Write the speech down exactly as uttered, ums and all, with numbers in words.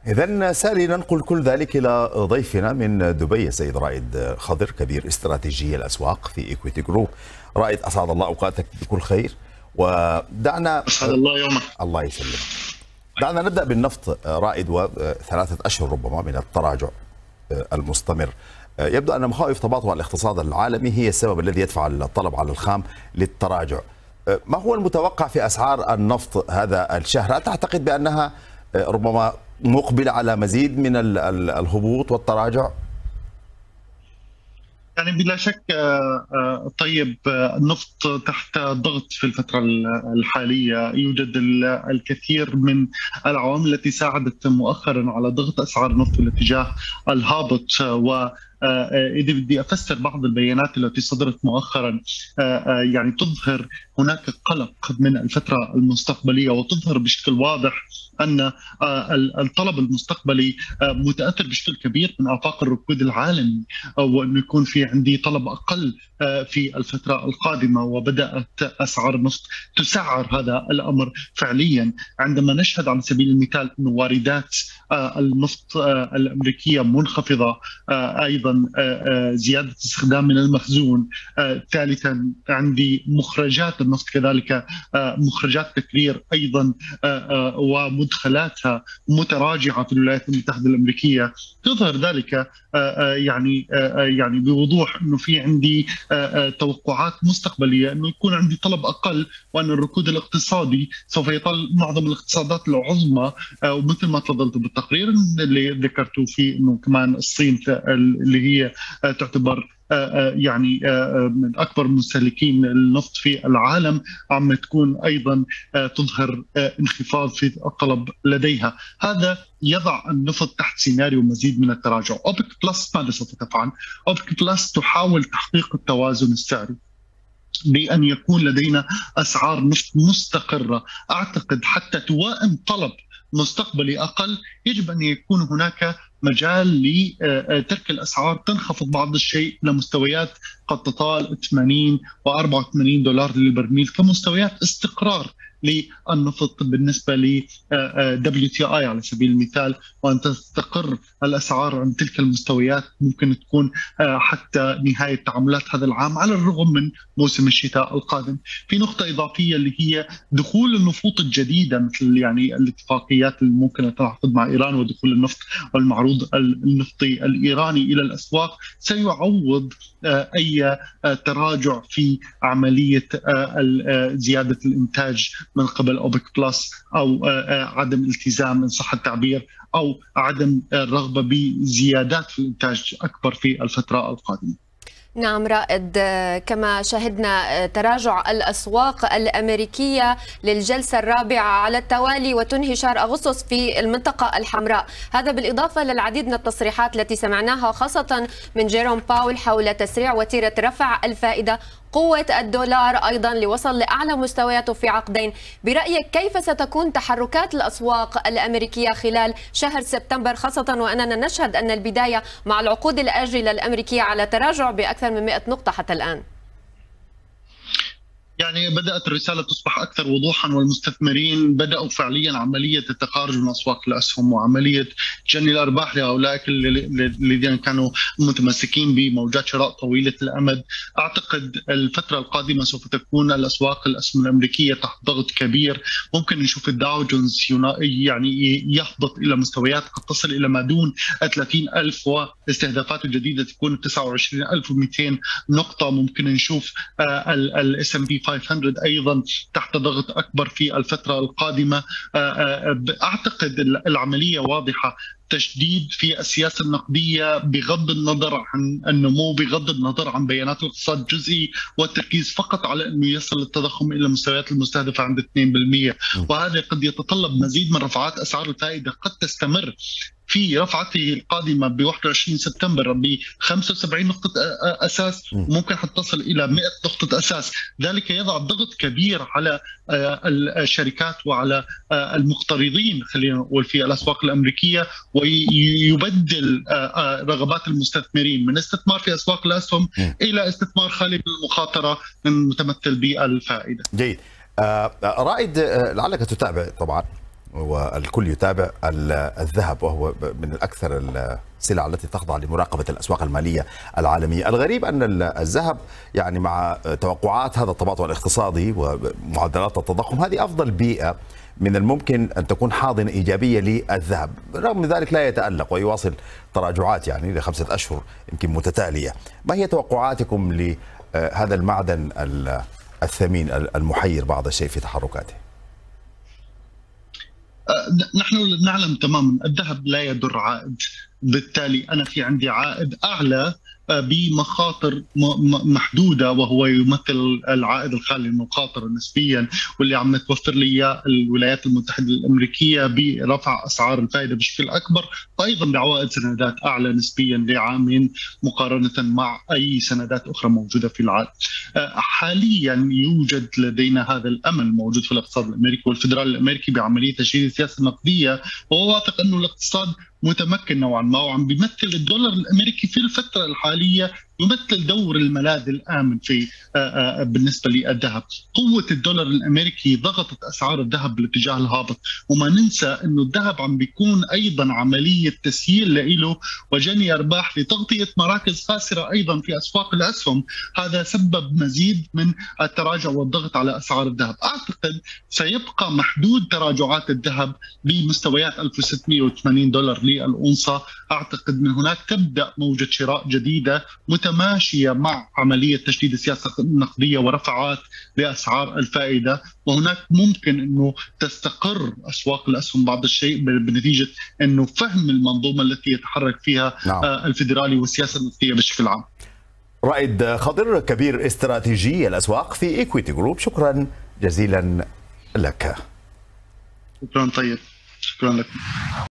إذن سالي ننقل كل ذلك إلى ضيفنا من دبي السيد رائد خضر كبير استراتيجية الأسواق في إيكويتي جروب. رائد أسعد الله أوقاتك بكل خير، ودعنا أسعد الله يومك. الله يسلمك. دعنا نبدأ بالنفط رائد، وثلاثة أشهر ربما من التراجع المستمر. يبدو أن مخاوف تباطؤ الاقتصاد العالمي هي السبب الذي يدفع الطلب على الخام للتراجع. ما هو المتوقع في أسعار النفط هذا الشهر؟ هل تعتقد بأنها ربما مقبلة على مزيد من الهبوط والتراجع؟ يعني بلا شك طيب، النفط تحت ضغط في الفترة الحالية. يوجد الكثير من العوامل التي ساعدت مؤخرا على ضغط أسعار النفط في الاتجاه الهابط. و إذا بدي أفسر بعض البيانات التي صدرت مؤخرا، يعني تظهر هناك قلق من الفترة المستقبلية، وتظهر بشكل واضح أن الطلب المستقبلي متأثر بشكل كبير من آفاق الركود العالمي، وأنه يكون في عندي طلب أقل في الفترة القادمة. وبدأت أسعار النفط تسعر هذا الأمر فعليا، عندما نشهد على سبيل المثال أن واردات النفط الأمريكية منخفضة، أيضا زيادة استخدام من المخزون، ثالثا عندي مخرجات النفط كذلك مخرجات تكرير أيضا ومدخلاتها متراجعة في الولايات المتحدة الأمريكية. تظهر ذلك يعني يعني بوضوح أنه في عندي توقعات مستقبلية أنه يكون عندي طلب أقل، وأن الركود الاقتصادي سوف يطال معظم الاقتصادات العظمى. ومثل ما تفضلت بالتقرير اللي ذكرته فيه أنه كمان الصين اللي هي تعتبر يعني من أكبر مستهلكين النفط في العالم عم تكون أيضا تظهر انخفاض في الطلب لديها. هذا يضع النفط تحت سيناريو مزيد من التراجع. أوبك بلس ماذا سوف تفعل؟ أوبك بلس تحاول تحقيق التوازن السعري بأن يكون لدينا أسعار نفط مستقرة. أعتقد حتى توائم طلب مستقبلي أقل يجب أن يكون هناك مجال لترك الأسعار تنخفض بعض الشيء لمستويات قد تطال ثمانين وأربعة وثمانين دولار للبرميل كمستويات استقرار للنفط بالنسبة ل دبليو تي آي على سبيل المثال، وأن تستقر الأسعار عند تلك المستويات ممكن تكون حتى نهاية تعاملات هذا العام على الرغم من موسم الشتاء القادم. في نقطة إضافية اللي هي دخول النفوط الجديدة، مثل يعني الاتفاقيات اللي ممكن تنعقد مع إيران ودخول النفط والمعروض النفطي الإيراني إلى الأسواق سيعوض أي تراجع في عملية زيادة الإنتاج من قبل أوبك بلس، أو عدم التزام إن صح التعبير، أو عدم الرغبة بزيادات في الإنتاج أكبر في الفترة القادمة. نعم رائد، كما شهدنا تراجع الأسواق الأمريكية للجلسة الرابعة على التوالي وتنهي شهر أغسطس في المنطقة الحمراء، هذا بالإضافة للعديد من التصريحات التي سمعناها خاصة من جيروم باول حول تسريع وتيرة رفع الفائدة، قوة الدولار أيضا لوصل لأعلى مستوياته في عقدين. برأيك كيف ستكون تحركات الأسواق الأمريكية خلال شهر سبتمبر، خاصة وأننا نشهد أن البداية مع العقود الآجلة الأمريكية على تراجع بأكثر من مئة نقطة حتى الآن؟ يعني بدأت الرسالة تصبح أكثر وضوحا، والمستثمرين بدأوا فعليا عملية التخارج من أسواق الأسهم وعملية جني الأرباح لأولئك الذين كانوا متمسكين بموجات شراء طويلة الأمد. أعتقد الفترة القادمة سوف تكون الأسواق الأسهم الأمريكية تحت ضغط كبير. ممكن نشوف الداو جونز يعني يهبط إلى مستويات قد تصل إلى ما دون ثلاثين ألف، واستهدافاته الجديدة تكون تسعة وعشرين ألف ومئتين نقطة. ممكن نشوف الاس ام بي خمسمئة أيضا تحت ضغط أكبر في الفترة القادمة. أعتقد العملية واضحة، تشديد في السياسة النقدية بغض النظر عن النمو، بغض النظر عن بيانات الاقتصاد الجزئي، والتركيز فقط على أنه يصل التضخم إلى المستويات المستهدفة عند اثنين بالمئة. وهذا قد يتطلب مزيد من رفعات أسعار الفائدة قد تستمر في رفعته القادمة ب واحد وعشرين سبتمبر ب خمسة وسبعين نقطة أساس، ممكن حتى تصل إلى مئة نقطة أساس. ذلك يضع ضغط كبير على الشركات وعلى المقترضين خلينا نقول في الأسواق الأمريكية، ويبدل رغبات المستثمرين من استثمار في أسواق الأسهم إلى استثمار خالي بالمخاطرة متمثل بالفائدة. جيد. رائد، لعلك تتابع طبعا والكل يتابع الذهب، وهو من الأكثر السلع التي تخضع لمراقبة الأسواق المالية العالمية. الغريب أن الذهب يعني مع توقعات هذا التباطؤ الاقتصادي ومعدلات التضخم، هذه أفضل بيئة من الممكن أن تكون حاضنة إيجابية للذهب، رغم ذلك لا يتألق ويواصل تراجعات يعني لخمسة أشهر يمكن متتالية. ما هي توقعاتكم لهذا المعدن الثمين المحير بعض الشيء في تحركاته؟ نحن نعلم تماما الذهب لا يدر عائد، بالتالي أنا في عندي عائد أعلى بمخاطر محدوده، وهو يمثل العائد الخالي المخاطر نسبيا، واللي عم توفر لي الولايات المتحده الامريكيه برفع اسعار الفائده بشكل اكبر، وايضا بعوائد سندات اعلى نسبيا لعامين مقارنه مع اي سندات اخرى موجوده في العالم. حاليا يوجد لدينا هذا الامل موجود في الاقتصاد الامريكي والفدرال الامريكي بعمليه تشغيل السياسه النقديه، وهو واثق انه الاقتصاد متمكن نوعا ما، وعم بيمثل الدولار الامريكي في الفتره الحاليه يمثل دور الملاذ الامن في بالنسبه للذهب. قوه الدولار الامريكي ضغطت اسعار الذهب بالاتجاه الهابط، وما ننسى انه الذهب عم بيكون ايضا عمليه تسييل له وجني ارباح لتغطيه مراكز خاسره ايضا في اسواق الاسهم. هذا سبب مزيد من التراجع والضغط على اسعار الذهب. اعتقد سيبقى محدود تراجعات الذهب بمستويات ألف وستمئة وثمانين دولار للأونصة. اعتقد من هناك تبدا موجه شراء جديده متماشيه مع عمليه تشديد السياسه النقديه ورفعات لاسعار الفائده، وهناك ممكن انه تستقر اسواق الاسهم بعض الشيء بنتيجه انه فهم المنظومه التي يتحرك فيها نعم. الفيدرالي والسياسه النقديه بشكل عام. رائد خضر، كبير استراتيجي الاسواق في ايكويتي جروب، شكرا جزيلا لك. شكرا طيب، شكرا لك.